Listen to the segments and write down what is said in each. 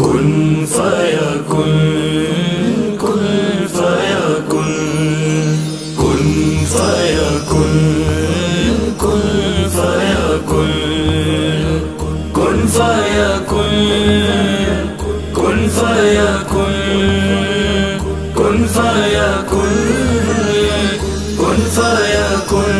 کن فیکن کن فیکن کن فیکن کن فیکن کن فیکن کن فیکن کن فیکن کن فیکن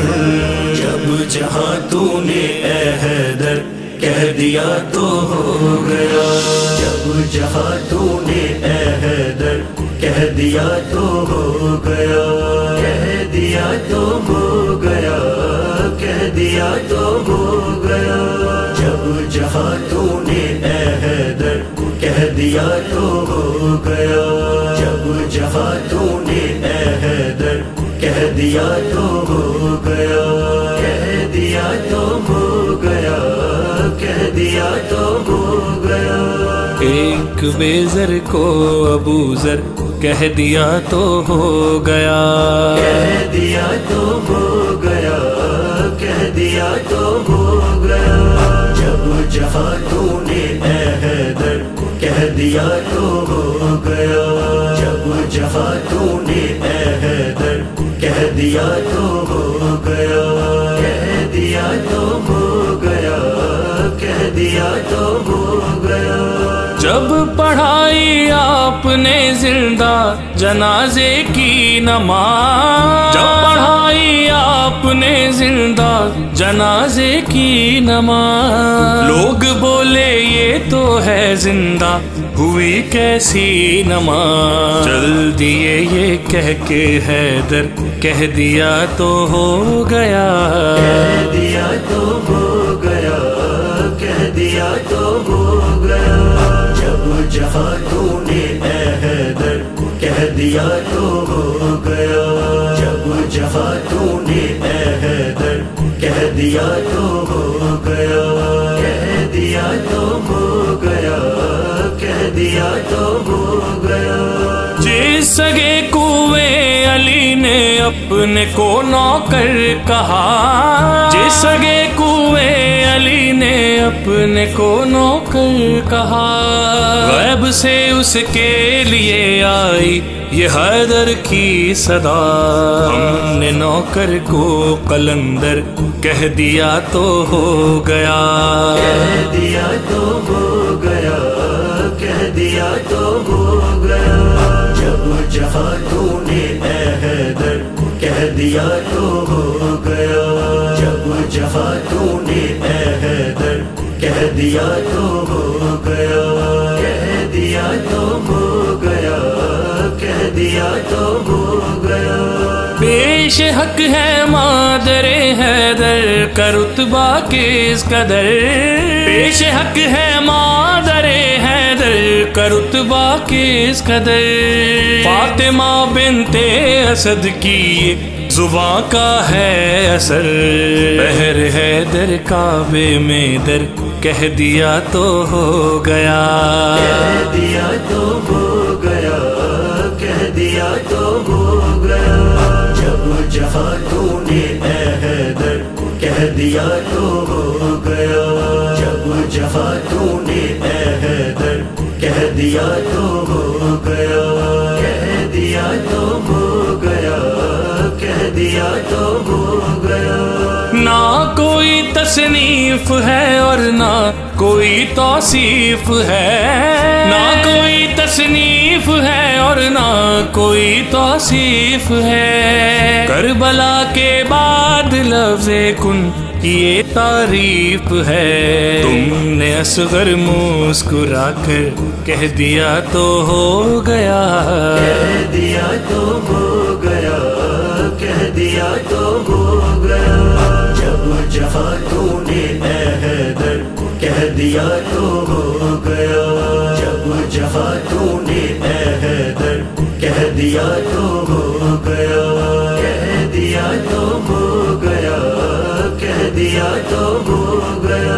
جب جہاں تو نے اے حیدر کہہ دیا تو ہو گیا، جب جہاں تو نے اے حیدر کہہ دیا تو ہو گیا، کہہ دیا تو ہو گیا، کہہ دیا تو ہو گیا، جب جہاں تو نے اے حیدر کہہ دیا تو ہو گیا، جب جہاں تو نے اے حیدر کہہ دیا تو ہو گیا، کہہ دیا تو ہو گیا، کہہ دیا تو ہو گیا۔ ایک بے زر کو ابو ذر کہہ دیا تو ہو گیا، کہہ دیا تو ہو گیا، کہہ دیا تو ہو گیا، جب جہاں تو نے اے حیدر کہہ دیا تو ہو گیا، جب جہاں تو نے اے حیدر کہہ دیا تو ہو گیا، کہہ دیا تو ہو گیا، کہہ دیا تو ہو گیا۔ جب پڑھائی آپ نے زندہ جنازے کی نماز، جب پڑھائی آپ نے زندہ جنازے کی نماز، لوگ بولے یہ تو ہے زندہ ہوئی کیسی نماز، چل دیے یہ کہہ کے حیدر کہہ دیا تو ہو گیا، کہہ دیا تو ہو گیا، کہہ دیا تو ہو گیا، جب جہاں تو نے اے حیدر کہہ دیا تو ہو گیا، جب جہاں تو نے اے حیدر کہہ دیا تو ہو گیا، کہہ دیا تو ہو گیا، کہہ دیا تو ہو گیا۔ جس سگے کنویں علی نے اپنے کو نوکر کہا، جس سگے کنویں علی نے اپنے کو نوکر کہا، غیب سے اس کے لیے آئی یہ حیدر کی صدا، ہم نے نوکر کو قلندر کہہ دیا تو ہو گیا، کہہ دیا تو ہو گیا، کہہ دیا تو ہو گیا، جب جہاں تو نے اے حیدر کہہ دیا تو ہو گیا، جب جہاں تو نے اے حیدر کہہ دیا تو ہو گیا، کہہ دیا تو ہو گیا، کہہ دیا تو ہو گیا۔ پیش حق ہے مادر حیدر کا رتبہ کس قدر، پیش حق ہے مادر حیدر کا رتبہ کس قدر، فاطمہ بنت اسد کی زباں کا ہے اثر، بہر حیدر کعبے میں در کہہ دیا تو ہو گیا، کہہ دیا تو ہو گیا، کہہ دیا تو ہو گیا، جب جہاں تو نے اے حیدر کہہ دیا تو ہو گیا، جب جہاں تو نے اے حیدر کہہ دیا تو ہو گیا، کہہ دیا تو ہو گیا، کہہ دیا تو ہو گیا۔ نہ کوئی تصنیف ہے اور نہ کوئی توصیف ہے، نہ کوئی تصنیف ہے اور نہ کوئی توصیف ہے، کربلا کے بعد لفظ کن یہ تعریف ہے، تم نے اصغر مسکرا کر کہہ دیا تو ہو گیا، کہہ دیا تو ہو گیا، کہہ دیا تو ہو گیا، جب جہاں تو نے اے حیدر کہہ دیا تو ہو گیا، جب جہاں تو نے اے حیدر کہہ دیا تو ہو گیا، کہہ دیا تو ہو گیا، کہہ دیا تو ہو گیا۔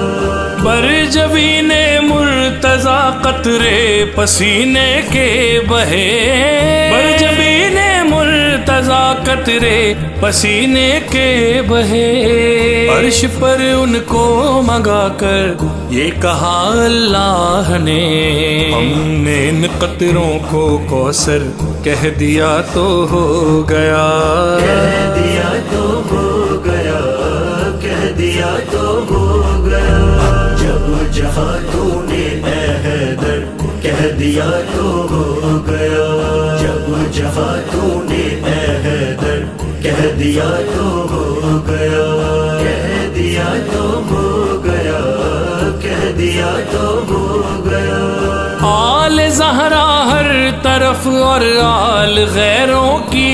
برجبین مرتضی قطرے پسینے کے بہے، برجبین مرتضی मुर्तजा कतरे पसीने के बहे, अर्श पर उनको मंगा कर ये कहा अल्लाह ने, हमने इन कतरों को कौसर कह दिया तो हो गया, कह दिया तो हो गया, कह दिया तो हो गया। जब जहाँ तूने ऐ हैदर कह दिया तो हो गया, जब जहाँ तूने ऐ हैदर कह दिया तो हो गया, कह दिया तो हो गया, कह दिया तो हो गया। आल ज़हरा हर तरफ और आल गैरों की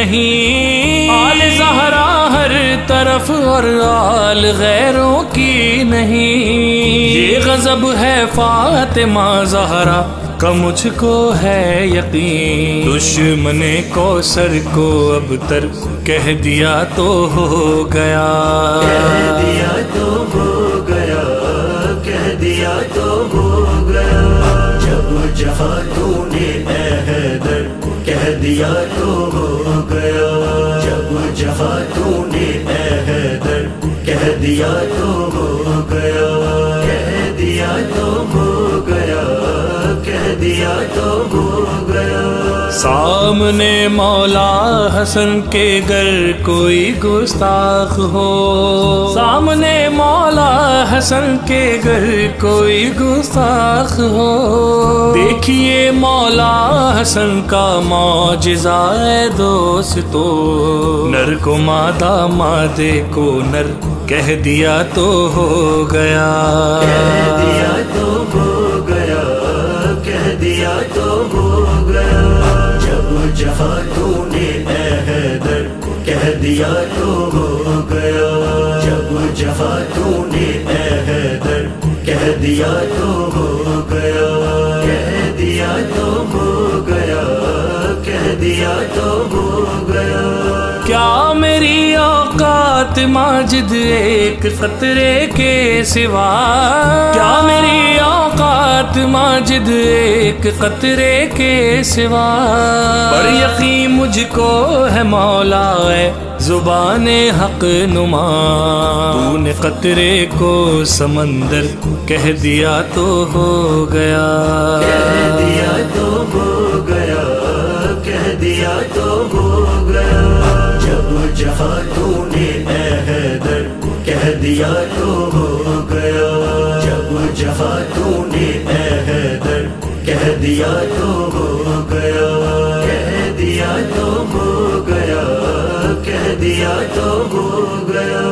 नहीं, आल ज़हरा हर तरफ और आल गैरों की नहीं, ये गज़ब है फातिमा ज़हरा का मुझको है यकीन, दुश्मने कौसर को अब तर कह दिया तो हो गया, कह दिया तो हो गया, कह दिया तो हो गया। जब जहाँ तूने ऐ हैदर कह दिया तो हो गया, जब जहाँ तूने ऐ हैदर कह दिया तो हो गया, कह दिया तो हो गया, कह दिया तो हो गया। सामने मौला हसन के घर कोई गुस्ताख हो, सामने मौला हसन के घर कोई गुस्ताख हो, देखिए मौला हसन का मौजिज़ा है दोस्तों, नर को मादा मादे को नर कह दिया तो हो गया, कह दिया तो हो गया, कह दिया तो हो गया। जब जहाँ तूने ऐ हैदर कह दिया तो हो गया, जब जहाँ तूने ऐ हैदर कह दिया तो हो गया, कह दिया तो हो गया, कह दिया तो हो गया। क्या मेरी औकात माजिद एक खतरे के सिवा, क्या मेरी औकात माजिद एक खतरे के सिवा, पर यकीन मुझको है मौला है ज़ुबाने हक नुमा, तूने खतरे को समंदर कह दिया तो हो गया, कह दिया तो हो गया, कह दिया तो हो गया। जब जहाँ तूने ऐ हैदर कह दिया तो हो गया, जब जहाँ तूने ऐ हैदर कह दिया तो हो गया, कह दिया तो हो गया, कह दिया तो हो गया।